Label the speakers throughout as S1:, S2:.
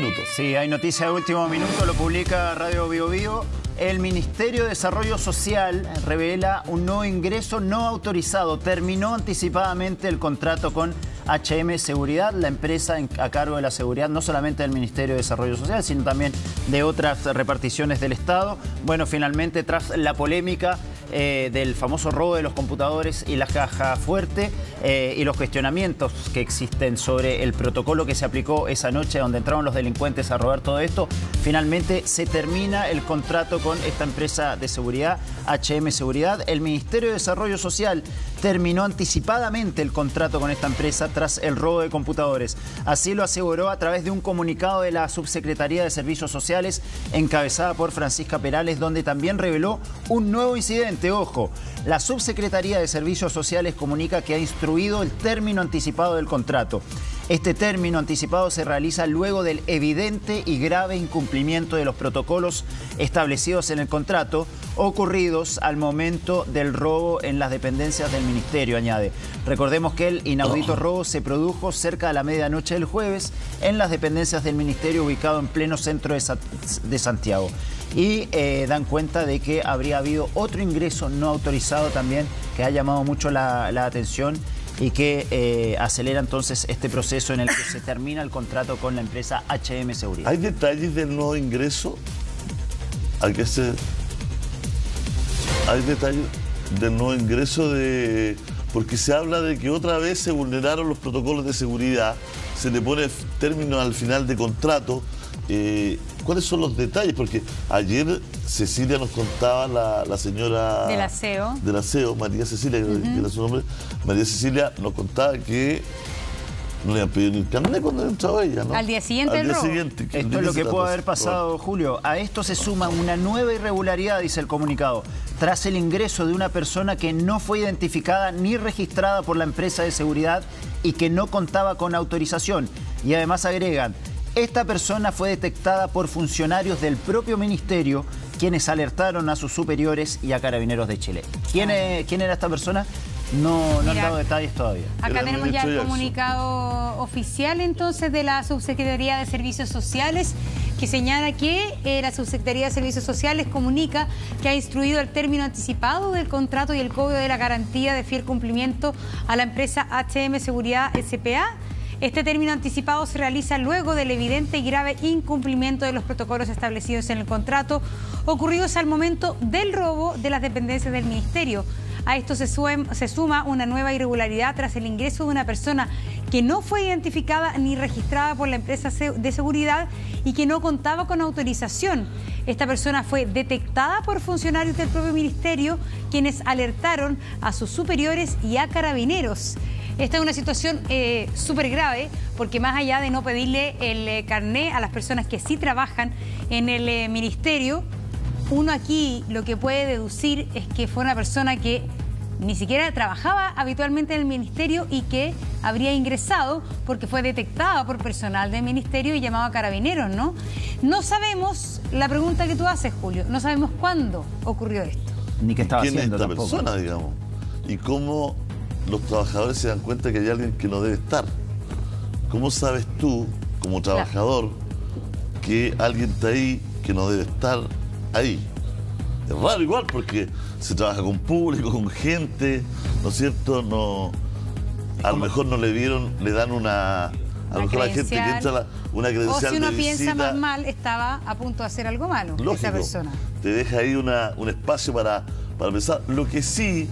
S1: minuto.
S2: Sí, hay noticia de último minuto, lo publica Radio Bio Bio. El Ministerio de Desarrollo Social revela un nuevo ingreso no autorizado. Terminó anticipadamente el contrato con HM Seguridad, la empresa a cargo de la seguridad no solamente del Ministerio de Desarrollo Social, sino también de otras reparticiones del Estado. Bueno, finalmente, tras la polémica del famoso robo de los computadores y la caja fuerte y los cuestionamientos que existen sobre el protocolo que se aplicó esa noche donde entraron los delincuentes a robar todo esto, finalmente se termina el contrato con esta empresa de seguridad, HM Seguridad. El Ministerio de Desarrollo Social terminó anticipadamente el contrato con esta empresa tras el robo de computadores. Así lo aseguró a través de un comunicado de la Subsecretaría de Servicios Sociales encabezada por Francisca Perales, donde también reveló un nuevo incidente. Ojo, la Subsecretaría de Servicios Sociales comunica que ha instruido el término anticipado del contrato. Este término anticipado se realiza luego del evidente y grave incumplimiento de los protocolos establecidos en el contrato ocurridos al momento del robo en las dependencias del Ministerio, añade. Recordemos que el inaudito robo se produjo cerca de la medianoche del jueves en las dependencias del Ministerio ubicado en pleno centro de Santiago. Y dan cuenta de que habría habido otro ingreso no autorizado también que ha llamado mucho la atención y que acelera entonces este proceso en el que se termina el contrato con la empresa HM Seguridad.
S1: ¿Hay detalles del nuevo ingreso? ¿Hay detalles del nuevo ingreso porque se habla de que otra vez se vulneraron los protocolos de seguridad, se le pone término al final de contrato? ¿Cuáles son los detalles? Porque ayer Cecilia nos contaba, la señora
S3: del aseo.
S1: Del aseo, María Cecilia, que era su nombre. María Cecilia nos contaba que no le han pedido ni el carnet cuando entraba ella, ¿no?
S3: Al día siguiente del robo.
S2: Esto es lo que puede haber pasado, Julio. A esto se suma una nueva irregularidad, dice el comunicado, tras el ingreso de una persona que no fue identificada ni registrada por la empresa de seguridad y que no contaba con autorización. Y además agregan: esta persona fue detectada por funcionarios del propio ministerio, quienes alertaron a sus superiores y a Carabineros de Chile. ¿Quién era esta persona? No han dado detalles todavía.
S3: Acá tenemos ya el comunicado oficial entonces de la Subsecretaría de Servicios Sociales, que señala que la Subsecretaría de Servicios Sociales comunica que ha instruido el término anticipado del contrato y el cobro de la garantía de fiel cumplimiento a la empresa HM Seguridad S.p.A. Este término anticipado se realiza luego del evidente y grave incumplimiento de los protocolos establecidos en el contrato ocurridos al momento del robo de las dependencias del Ministerio. A esto se suma una nueva irregularidad tras el ingreso de una persona que no fue identificada ni registrada por la empresa de seguridad y que no contaba con autorización. Esta persona fue detectada por funcionarios del propio ministerio, quienes alertaron a sus superiores y a Carabineros. Esta es una situación súper grave, porque más allá de no pedirle el carné a las personas que sí trabajan en el ministerio, uno aquí lo que puede deducir es que fue una persona que ni siquiera trabajaba habitualmente en el ministerio y que habría ingresado porque fue detectada por personal del ministerio y llamado a Carabineros, ¿no? No sabemos, la pregunta que tú haces, Julio, no sabemos cuándo ocurrió esto.
S2: Ni qué estaba haciendo
S1: tampoco. ¿Quién es esta persona, digamos? Y cómo los trabajadores se dan cuenta que hay alguien que no debe estar. ¿Cómo sabes tú, como trabajador, que alguien está ahí que no debe estar ahí? Es raro igual, porque se trabaja con público, con gente, ¿no es cierto? No, a lo mejor no le dieron, le dan a lo mejor la gente que entra una credencial.
S3: O si uno
S1: de
S3: piensa
S1: visita,
S3: más mal, estaba a punto de hacer algo malo,
S1: lógico,
S3: esa persona.
S1: Te deja ahí un espacio para pensar. Lo que sí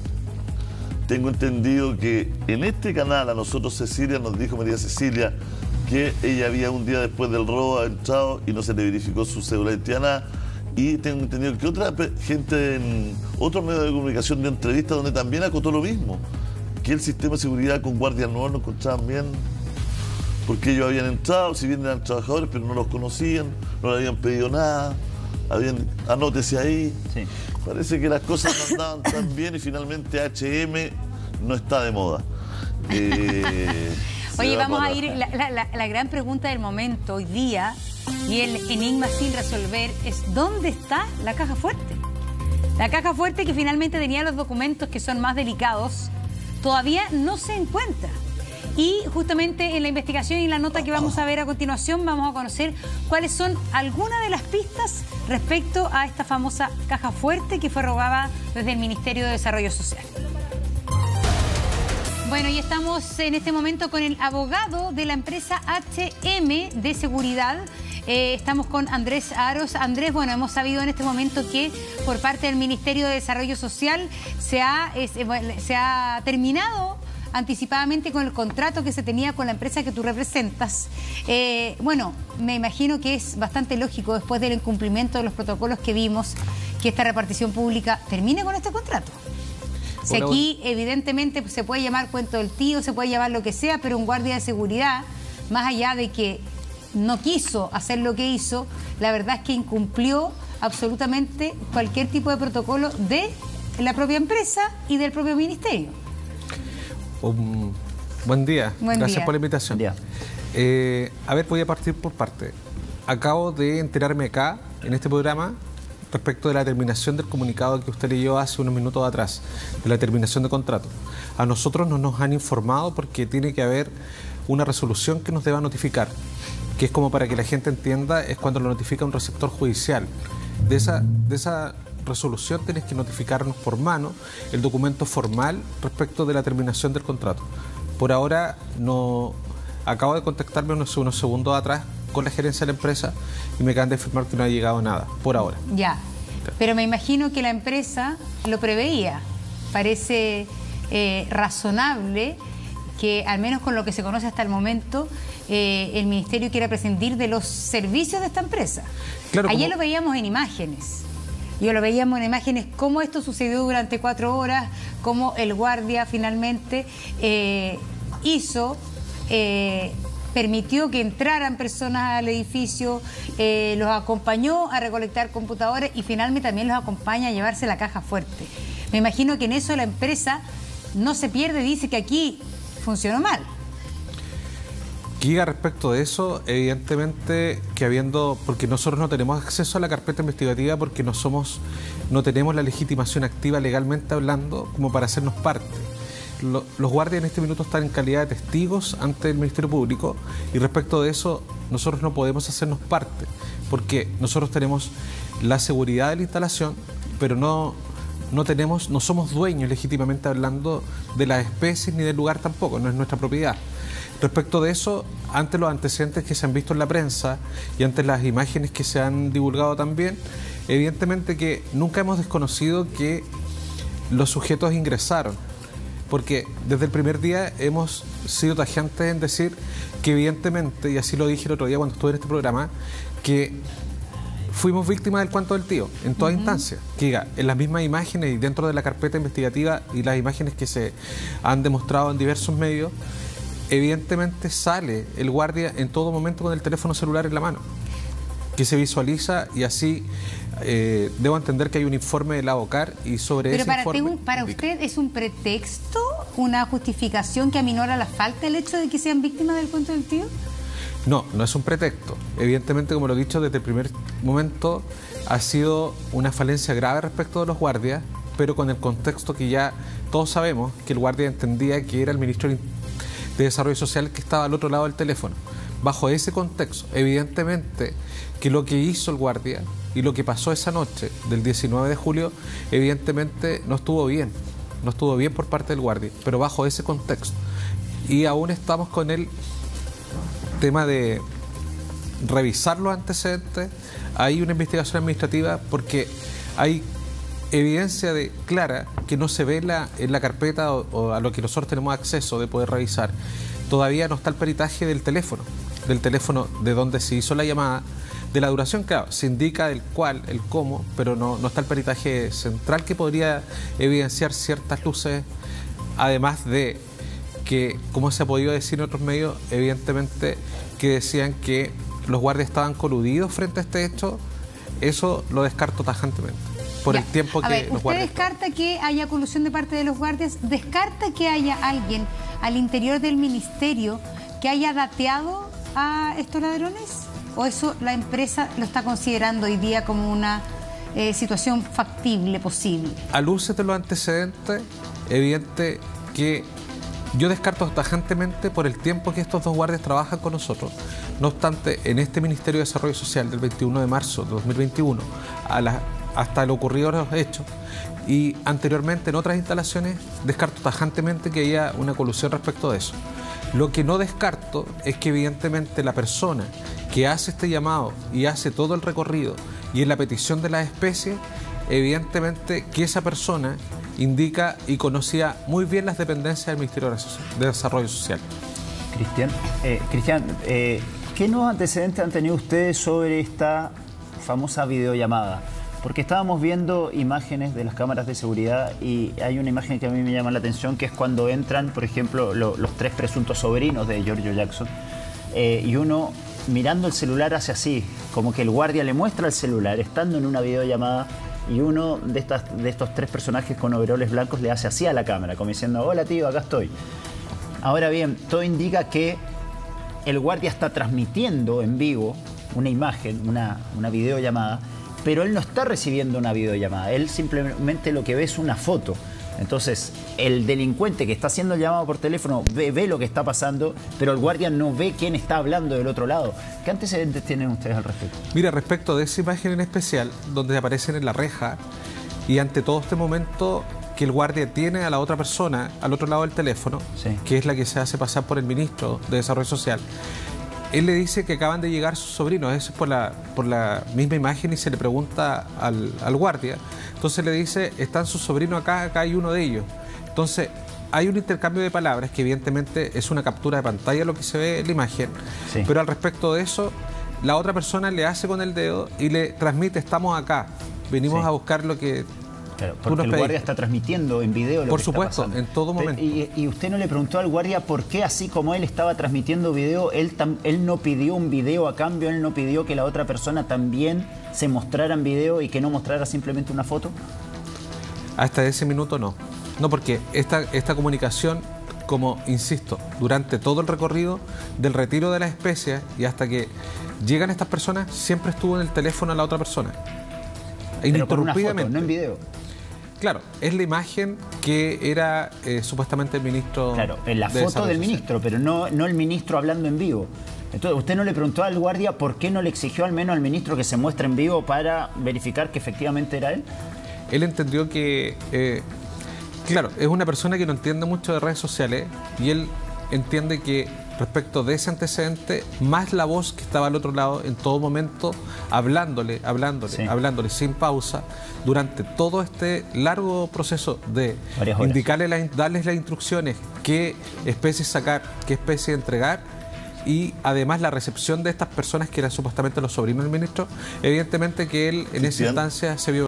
S1: tengo entendido que en este canal a nosotros Cecilia nos dijo, María Cecilia, que ella había un día después del robo entrado y no se le verificó su cédula de identidad. Y tengo entendido que otra gente en otro medio de comunicación dio entrevista donde también acotó lo mismo, que el sistema de seguridad con guardias nuevos no encontraban bien, porque ellos habían entrado, si bien eran trabajadores, pero no los conocían, no le habían pedido nada, anótese ahí. Sí. Parece que las cosas no andaban tan bien y finalmente HM no está de moda.
S3: Oye, vamos a ir, la gran pregunta del momento hoy día y el enigma sin resolver es: ¿dónde está la caja fuerte? La caja fuerte, que finalmente tenía los documentos que son más delicados, todavía no se encuentra. Y justamente en la investigación y la nota que vamos a ver a continuación vamos a conocer cuáles son algunas de las pistas respecto a esta famosa caja fuerte que fue robada desde el Ministerio de Desarrollo Social. Bueno, y estamos en este momento con el abogado de la empresa HM de Seguridad. Estamos con Andrés Aros. Andrés, bueno, hemos sabido en este momento que por parte del Ministerio de Desarrollo Social se ha terminado anticipadamente con el contrato que se tenía con la empresa que tú representas. Bueno, me imagino que es bastante lógico, después del incumplimiento de los protocolos que vimos, que esta repartición pública termine con este contrato. Si aquí evidentemente se puede llamar cuento del tío, se puede llamar lo que sea, pero un guardia de seguridad, más allá de que no quiso hacer lo que hizo, la verdad es que incumplió absolutamente cualquier tipo de protocolo de la propia empresa y del propio ministerio.
S4: Buen día, gracias por la invitación.
S2: A
S4: ver, voy a partir por parte. Acabo de enterarme acá, en este programa, respecto de la terminación del comunicado que usted leyó hace unos minutos atrás, de la terminación de contrato. A nosotros no nos han informado porque tiene que haber una resolución que nos deba notificar, que es como para que la gente entienda, es cuando lo notifica un receptor judicial. De esa resolución tienes que notificarnos por mano el documento formal respecto de la terminación del contrato. Por ahora, no acabo de contactarme unos segundos atrás con la gerencia de la empresa y me acaban de afirmar que no ha llegado nada, por ahora.
S3: Ya, pero me imagino que la empresa lo preveía. Parece razonable que, al menos con lo que se conoce hasta el momento, el Ministerio quiera prescindir de los servicios de esta empresa. Claro, ayer lo veíamos en imágenes. Lo veíamos en imágenes cómo esto sucedió durante 4 horas, cómo el guardia finalmente permitió que entraran personas al edificio, los acompañó a recolectar computadores y finalmente también los acompaña a llevarse la caja fuerte. Me imagino que en eso la empresa no se pierde, dice que aquí funcionó mal.
S4: Giga, respecto de eso, evidentemente que porque nosotros no tenemos acceso a la carpeta investigativa porque no tenemos la legitimación activa legalmente hablando como para hacernos parte. Los guardias en este minuto están en calidad de testigos ante el Ministerio Público y respecto de eso nosotros no podemos hacernos parte porque nosotros tenemos la seguridad de la instalación, pero no somos dueños legítimamente hablando de las especies ni del lugar tampoco, no es nuestra propiedad. Respecto de eso, ante los antecedentes que se han visto en la prensa y ante las imágenes que se han divulgado también, evidentemente que nunca hemos desconocido que los sujetos ingresaron, porque desde el primer día hemos sido tajantes en decir que evidentemente, y así lo dije el otro día cuando estuve en este programa, que fuimos víctimas del cuento del tío, en toda instancia. Que diga, en las mismas imágenes y dentro de la carpeta investigativa y las imágenes que se han demostrado en diversos medios, evidentemente sale el guardia en todo momento con el teléfono celular en la mano, que se visualiza y así debo entender que hay un informe de la OCAR y sobre ese informe...
S3: Pero para usted, ¿es un pretexto, una justificación que aminora la falta el hecho de que sean víctimas del cuento del tío?
S4: No, no es un pretexto. Evidentemente, como lo he dicho desde el primer momento, ha sido una falencia grave respecto de los guardias, pero con el contexto que ya todos sabemos que el guardia entendía que era el ministro de Desarrollo Social que estaba al otro lado del teléfono. Bajo ese contexto, evidentemente que lo que hizo el guardia y lo que pasó esa noche del 19 de julio, evidentemente no estuvo bien por parte del guardia, pero bajo ese contexto. Y aún estamos con el tema de revisar los antecedentes. Hay una investigación administrativa porque hay evidencia clara que no se ve en la carpeta o a lo que nosotros tenemos acceso de poder revisar. Todavía no está el peritaje del teléfono de donde se hizo la llamada, de la duración, claro, se indica el cuál, el cómo, pero no está el peritaje central que podría evidenciar ciertas luces, además de que, como se ha podido decir en otros medios, evidentemente que decían que los guardias estaban coludidos frente a este hecho. Eso lo descarto tajantemente. Por el tiempo que los guardias...
S3: ¿Usted descarta que haya colusión de parte de los guardias? ¿Descarta que haya alguien al interior del ministerio que haya dateado a estos ladrones? ¿O eso la empresa lo está considerando hoy día como una situación factible, posible?
S4: A luces de los antecedentes, evidente que Yo descarto tajantemente por el tiempo que estos dos guardias trabajan con nosotros. No obstante, en este Ministerio de Desarrollo Social del 21 de marzo de 2021, hasta lo ocurrido los hechos, y anteriormente en otras instalaciones, descarto tajantemente que haya una colusión respecto de eso. Lo que no descarto es que evidentemente la persona que hace este llamado y hace todo el recorrido y en la petición de las especies, evidentemente que esa persona indica y conocía muy bien las dependencias del Ministerio de Desarrollo Social.
S2: Cristian, ¿qué nuevos antecedentes han tenido ustedes sobre esta famosa videollamada? Porque estábamos viendo imágenes de las cámaras de seguridad y hay una imagen que a mí me llama la atención, que es cuando entran, por ejemplo, los tres presuntos sobrinos de Giorgio Jackson, y uno mirando el celular hace así, como que el guardia le muestra el celular, estando en una videollamada, y uno de estos tres personajes con overoles blancos le hace así a la cámara, como diciendo, hola tío, acá estoy. Ahora bien, todo indica que el guardia está transmitiendo en vivo una imagen, una videollamada, pero él no está recibiendo una videollamada, él simplemente lo que ve es una foto. Entonces, el delincuente que está haciendo el llamado por teléfono ve lo que está pasando, pero el guardia no ve quién está hablando del otro lado. ¿Qué antecedentes tienen ustedes al respecto?
S4: Mira, respecto de esa imagen en especial, donde aparecen en la reja, y ante todo este momento que el guardia tiene a la otra persona al otro lado del teléfono,
S2: sí,
S4: que es la que se hace pasar por el ministro de Desarrollo Social, él le dice que acaban de llegar sus sobrinos, eso es por la misma imagen, y se le pregunta al guardia. Entonces le dice, están sus sobrinos acá, acá hay uno de ellos. Entonces hay un intercambio de palabras que evidentemente es una captura de pantalla lo que se ve en la imagen,
S2: sí,
S4: pero al respecto de eso, la otra persona le hace con el dedo y le transmite, estamos acá, venimos
S2: sí
S4: a buscar lo que...
S2: Claro, porque el guardia está transmitiendo en video lo
S4: por
S2: que
S4: supuesto,
S2: está pasando.
S4: en todo momento.
S2: ¿Y usted no le preguntó al guardia por qué, así como él estaba transmitiendo video, él no pidió un video a cambio, él no pidió que la otra persona también se mostrara en video y que no mostrara simplemente una foto?
S4: Hasta ese minuto no. No, porque esta comunicación, como insisto, durante todo el recorrido del retiro de las especies y hasta que llegan estas personas, siempre estuvo en el teléfono a la otra persona.
S2: Pero con una foto, no en video.
S4: Claro, es la imagen que era supuestamente el ministro.
S2: Claro, en la foto del ministro, pero no el ministro hablando en vivo. Entonces, ¿usted no le preguntó al guardia por qué no le exigió al menos al ministro que se muestre en vivo para verificar que efectivamente era él?
S4: Él entendió que, claro, es una persona que no entiende mucho de redes sociales y él entiende que respecto de ese antecedente, más la voz que estaba al otro lado en todo momento, hablándole sin pausa, durante todo este largo proceso de darles las instrucciones, qué especies sacar, qué especie entregar, y además la recepción de estas personas que eran supuestamente los sobrinos del ministro, evidentemente que él en esa instancia se vio